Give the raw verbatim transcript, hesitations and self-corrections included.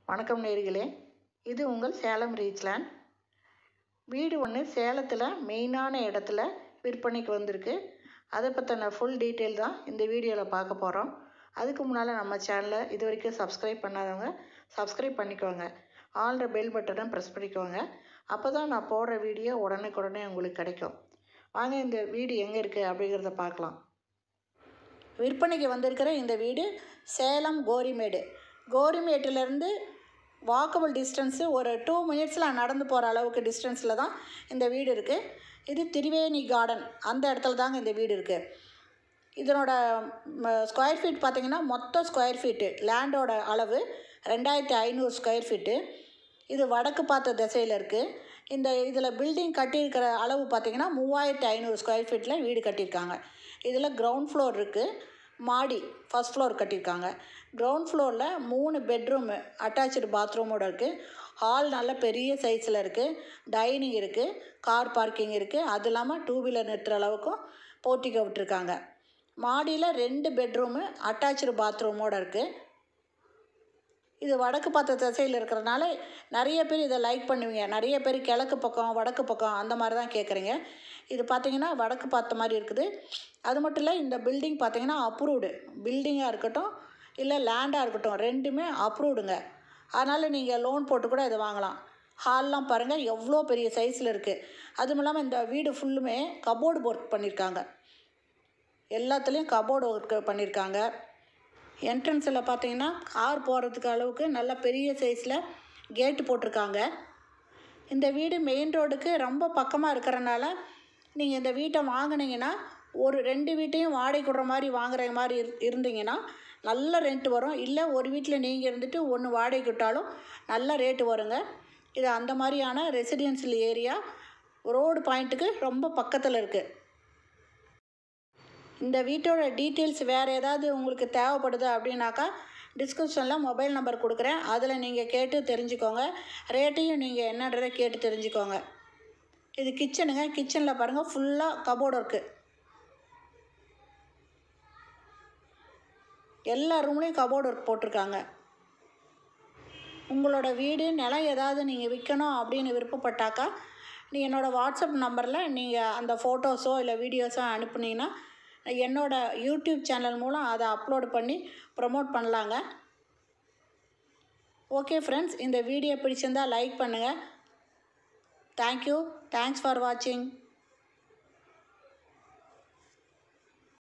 வணக்கம் நேயர்களே, இது உங்கள் சேலம் ரீச்லேண்ட். வீடு ஒன்று சேலத்தில் மெயினான இடத்துல விற்பனைக்கு வந்திருக்கு. அதை பற்றின ஃபுல் டீட்டெயில் தான் இந்த வீடியோவில் பார்க்க போகிறோம். அதுக்கு முன்னால் நம்ம சேனலை இது வரைக்கும் சப்ஸ்கிரைப் பண்ணாதவங்க சப்ஸ்கிரைப் பண்ணிக்கோங்க. ஆல்ற பெல் பட்டனை ப்ரெஸ் பண்ணிக்கோங்க. அப்போ தான் நான் போடுற வீடியோ உடனுக்குடனே உங்களுக்கு கிடைக்கும். வாங்க இந்த வீடு எங்கே இருக்குது அப்படிங்கிறத பார்க்கலாம். விற்பனைக்கு வந்திருக்கிற இந்த வீடு சேலம் கோரிமேடு. கோரிமேட்டிலேருந்து வாக்கபிள் டிஸ்டன்ஸு ஒரு டூ மினிட்ஸில் நடந்து போகிற அளவுக்கு டிஸ்டன்ஸில் தான் இந்த வீடு இருக்குது. இது திரிவேணி கார்டன் அந்த இடத்துல தாங்க இந்த வீடு இருக்குது. இதனோட ஸ்கொயர் ஃபீட் பார்த்திங்கன்னா மொத்த ஸ்கொயர் ஃபீட்டு லேண்டோட அளவு ரெண்டாயிரத்தி ஐநூறு ஸ்கொயர் ஃபீட்டு. இது வடக்கு பார்த்த திசையில் இருக்குது. இந்த இதில் பில்டிங் கட்டியிருக்கிற அளவு பார்த்திங்கன்னா மூவாயிரத்தி ஐநூறு ஸ்கொயர் ஃபீட்டில் வீடு கட்டியிருக்காங்க. இதில் கிரவுண்ட் ஃப்ளோர் இருக்குது, மாடி ஃபஸ்ட் ஃப்ளோர் கட்டியிருக்காங்க. கிரவுண்ட் ஃப்ளோரில் மூணு பெட்ரூமு அட்டாச்சு பாத்ரூமோடு இருக்குது. ஹால் நல்ல பெரிய சைஸில் இருக்குது. டைனிங் இருக்குது, கார் பார்க்கிங் இருக்குது. அது இல்லாமல் டூ வீலர் நிறுத்துகிற அளவுக்கும் போர்ட்டிகோ விட்டுருக்காங்க. மாடியில் ரெண்டு பெட்ரூமு அட்டாச்சு பாத்ரூமோடு இருக்குது. இது வடக்கு பார்த்த திசையில் இருக்கிறதுனால நிறைய பேர் இதை லைக் பண்ணுவீங்க. நிறைய பேர் கிழக்கு பக்கம் வடக்கு பக்கம் அந்த மாதிரி தான் கேட்குறீங்க. இது பார்த்திங்கன்னா வடக்கு பார்த்த மாதிரி இருக்குது. அது மட்டும் இல்லை, இந்த பில்டிங் பார்த்திங்கன்னா அப்ரூவ்டு பில்டிங்காக இருக்கட்டும் இல்லை லேண்டாக இருக்கட்டும் ரெண்டுமே அப்ரூவ்டுங்க. அதனால் நீங்கள் லோன் போட்டு கூட இதை வாங்கலாம். ஹால்லாம் பாருங்கள் எவ்வளோ பெரிய சைஸில் இருக்குது. அதுவும் இல்லாமல் இந்த வீடு ஃபுல்லுமே கபோர்டு ஒர்க் பண்ணியிருக்காங்க. எல்லாத்துலேயும் கபோர்டு ஒர்க் பண்ணியிருக்காங்க. என்ட்ரன்ஸில் பார்த்தீங்கன்னா கார் போகிறதுக்கு அளவுக்கு நல்ல பெரிய சைஸில் கேட்டு போட்டிருக்காங்க. இந்த வீடு மெயின் ரோடுக்கு ரொம்ப பக்கமாக இருக்கிறனால நீங்கள் இந்த வீட்டை வாங்கினீங்கன்னா ஒரு ரெண்டு வீட்டையும் வாடகைக்கு விடுற மாதிரி வாங்குற மாதிரி இரு இருந்தீங்கன்னா நல்ல ரெண்ட் வரும். இல்லை ஒரு வீட்டில் நீங்கள் இருந்துட்டு ஒன்று வாடகைக்கு விட்டாலும் நல்ல ரேட்டு வருங்க. இது அந்த மாதிரியான ரெசிடென்ஷியல் ஏரியா ரோடு பாயிண்ட்டுக்கு ரொம்ப பக்கத்தில் இருக்குது. இந்த வீட்டோட டீட்டெயில்ஸ் வேறு ஏதாவது உங்களுக்கு தேவைப்படுது அப்படின்னாக்கா டிஸ்கிரிப்ஷனில் மொபைல் நம்பர் கொடுக்குறேன். அதில் நீங்கள் கேட்டு தெரிஞ்சுக்கோங்க. ரேட்டையும் நீங்கள் என்னன்றதை கேட்டு தெரிஞ்சுக்கோங்க. இது கிச்சனுங்க. கிச்சனில் பாருங்கள் ஃபுல்லாக கபோர்டு ஒர்க்கு. எல்லா ரூம்லேயும் கபோர்டு ஒர்க் போட்டிருக்காங்க. உங்களோட வீடு நிலம் ஏதாவது நீங்கள் விற்கணும் அப்படின்னு விருப்பப்பட்டாக்கா நீ என்னோடய வாட்ஸ்அப் நம்பரில் நீங்கள் அந்த ஃபோட்டோஸோ இல்லை வீடியோஸோ அனுப்புனீங்கன்னா என்னோடய யூடியூப் சேனல் மூலம் அதை அப்லோடு பண்ணி ப்ரமோட் பண்ணலாங்க. ஓகே ஃப்ரெண்ட்ஸ், இந்த வீடியோ பிடிச்சிருந்தால் லைக் பண்ணுங்கள். தேங்க்யூ. தேங்க்ஸ் ஃபார் வாட்சிங்.